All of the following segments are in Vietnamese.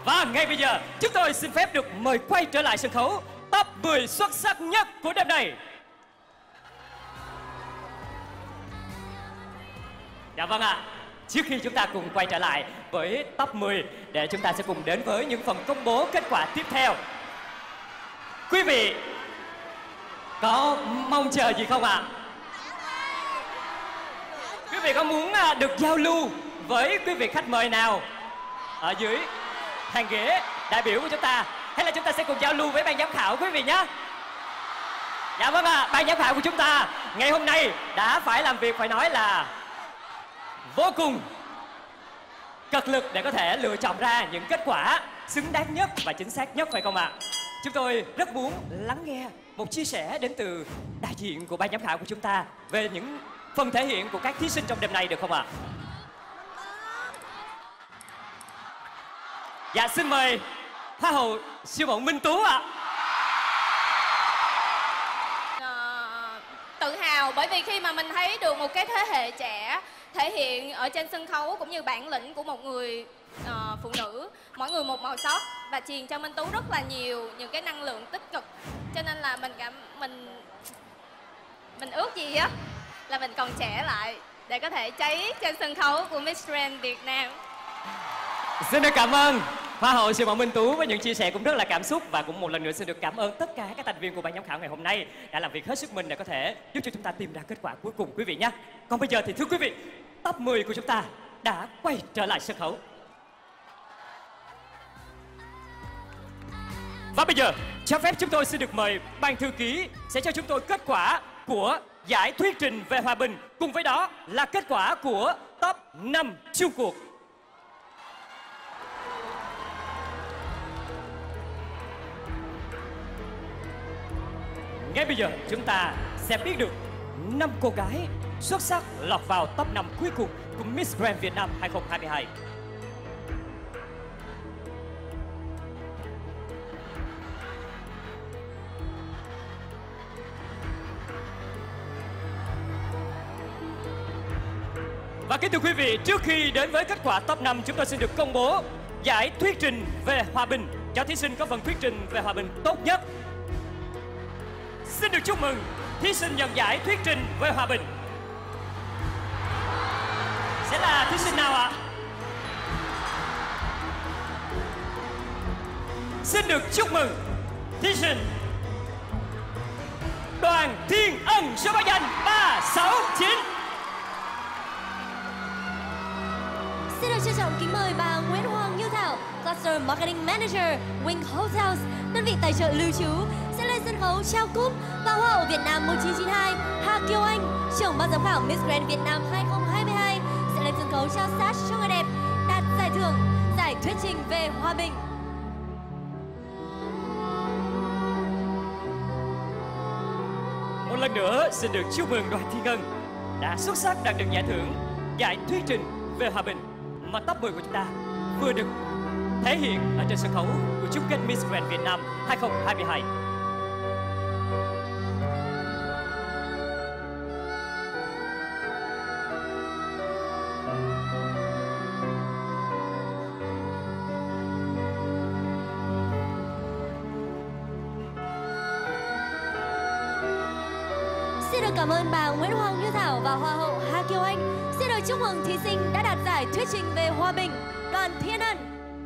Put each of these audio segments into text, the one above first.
Và ngay bây giờ chúng tôi xin phép được mời quay trở lại sân khấu top 10 xuất sắc nhất của đêm này. Dạ vâng ạ. Trước khi chúng ta cùng quay trở lại với top 10 để chúng ta sẽ cùng đến với những phần công bố kết quả tiếp theo. Quý vị có mong chờ gì không ạ? Quý vị có muốn được giao lưu với quý vị khách mời nào ở dưới hàng ghế đại biểu của chúng ta, hay là chúng ta sẽ cùng giao lưu với ban giám khảo quý vị nhé? Dạ vâng ạ. Ban giám khảo của chúng ta ngày hôm nay đã phải làm việc phải nói là vô cùng cật lực để có thể lựa chọn ra những kết quả xứng đáng nhất và chính xác nhất, phải không ạ? Chúng tôi rất muốn lắng nghe một chia sẻ đến từ đại diện của ban giám khảo của chúng ta về những phần thể hiện của các thí sinh trong đêm nay, được không ạ? Dạ, xin mời Hoa hậu siêu mẫu Minh Tú ạ. Tự hào bởi vì khi mà mình thấy được một cái thế hệ trẻ thể hiện ở trên sân khấu cũng như bản lĩnh của một người phụ nữ, mỗi người một màu sắc và truyền cho Minh Tú rất là nhiều những cái năng lượng tích cực, cho nên là mình ước gì á là mình còn trẻ lại để có thể cháy trên sân khấu của Miss Grand Việt Nam. Xin được cảm ơn Hoa hậu siêu mẫu Minh Tú với những chia sẻ cũng rất là cảm xúc, và cũng một lần nữa xin được cảm ơn tất cả các thành viên của ban giám khảo ngày hôm nay đã làm việc hết sức mình để có thể giúp cho chúng ta tìm ra kết quả cuối cùng, quý vị nhé. Còn bây giờ thì thưa quý vị, top 10 của chúng ta đã quay trở lại sân khấu. Và bây giờ cho phép chúng tôi xin được mời ban thư ký sẽ cho chúng tôi kết quả của giải thuyết trình về hòa bình, cùng với đó là kết quả của top 5 chung cuộc. Ngay bây giờ chúng ta sẽ biết được 5 cô gái xuất sắc lọt vào top 5 cuối cùng của Miss Grand Việt Nam 2022. Và kính thưa quý vị, trước khi đến với kết quả top 5, chúng tôi xin được công bố giải thuyết trình về hòa bình cho thí sinh có phần thuyết trình về hòa bình tốt nhất. Xin được chúc mừng thí sinh nhận giải thuyết trình về hòa bình sẽ là thí sinh nào ạ? Xin được chúc mừng thí sinh Đoàn Thiên Ân, số báo danh 369. Xin được trân trọng kính mời bà Nguyễn Hoàng Như Thảo, Cluster Marketing Manager, Wing Hotels, đơn vị tài trợ lưu trú, sẽ lên sân khấu trao cúp. Và Hoa hậu Việt Nam 1992 Hà Kiều Anh, trưởng ban giám khảo Miss Grand Việt Nam 2022, sẽ lên sân khấu trao sash cho người đẹp đạt giải thưởng giải thuyết trình về hòa bình. Một lần nữa xin được chúc mừng Đoàn Thiên Ân đã xuất sắc đạt được giải thưởng giải thuyết trình về hòa bình mà top 10 của chúng ta vừa được thể hiện ở trên sân khấu của chung kết Miss Grand Việt Nam 2022. Xin được cảm ơn bà Nguyễn Hoàng Như Thảo và Hoa hậu Hà Kiều Anh. Xin được chúc mừng thí sinh đã đạt giải thuyết trình về hòa bình, Đoàn Thiên Ân.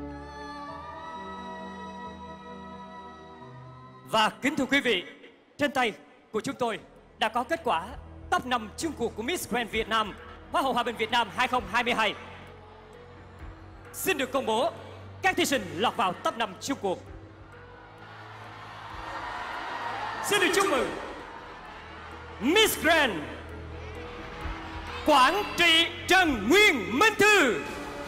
Và kính thưa quý vị, trên tay của chúng tôi đã có kết quả top 5 chung cuộc của Miss Grand Việt Nam, Hoa hậu Hòa bình Việt Nam 2022. Xin được công bố các thí sinh lọt vào top 5 chung cuộc. Xin được chúc mừng Miss Grand Quảng Trị Trần Nguyên Minh Thư.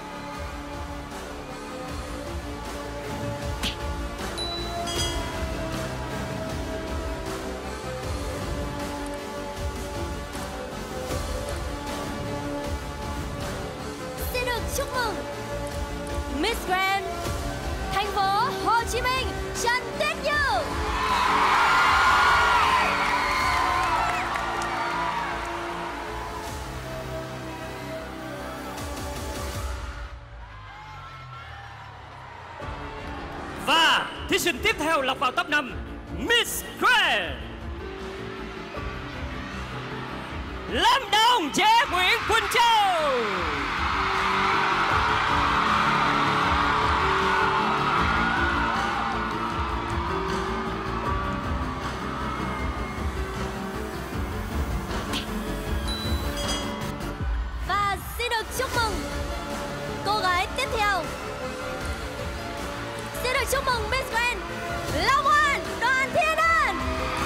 Xin được chúc mừng Miss Grand thành phố Hồ Chí Minh Trần Tuyết Như. thí sinh tiếp theo lọt vào top 5 Miss Grand Lâm Đồng trẻ Nguyễn Quỳnh Châu. Và xin được chúc mừng cô gái tiếp theo. Xin được chúc mừng Miss Grand Long An Đoàn Thiên An.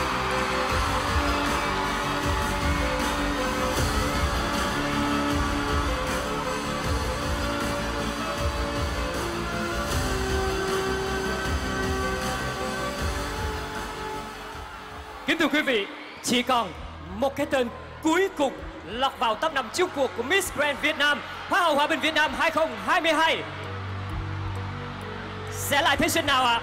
Kính thưa quý vị, chỉ còn một cái tên cuối cùng lọt vào top 5 chung cuộc của Miss Grand Việt Nam Hoa hậu Hòa bình Việt Nam 2022. Sẽ là thí sinh nào ạ?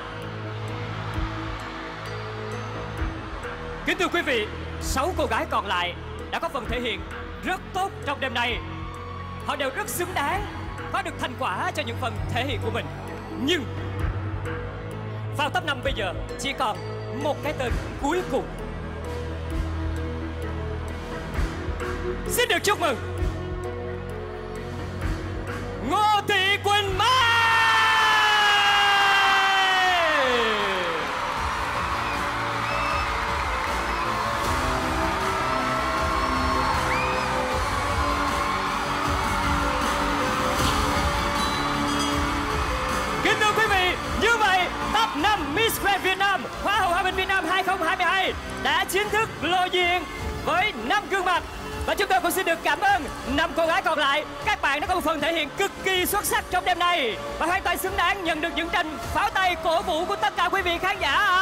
Kính thưa quý vị, 6 cô gái còn lại đã có phần thể hiện rất tốt trong đêm nay. Họ đều rất xứng đáng có được thành quả cho những phần thể hiện của mình. Nhưng vào top 5 bây giờ chỉ còn một cái tên cuối cùng. Xin được chúc mừng Ngô Thị Quỳnh Mai. Kính thưa quý vị, như vậy top 5 Miss Grand Việt Nam Hoa hậu Hòa bình Việt Nam 2022 đã chính thức lộ diện với 5 gương mặt. Và chúng tôi cũng xin được cảm ơn 5 cô gái còn lại. Các bạn đã có một phần thể hiện cực kỳ xuất sắc trong đêm nay và hoàn toàn xứng đáng nhận được những tranh pháo tay cổ vũ của tất cả quý vị khán giả.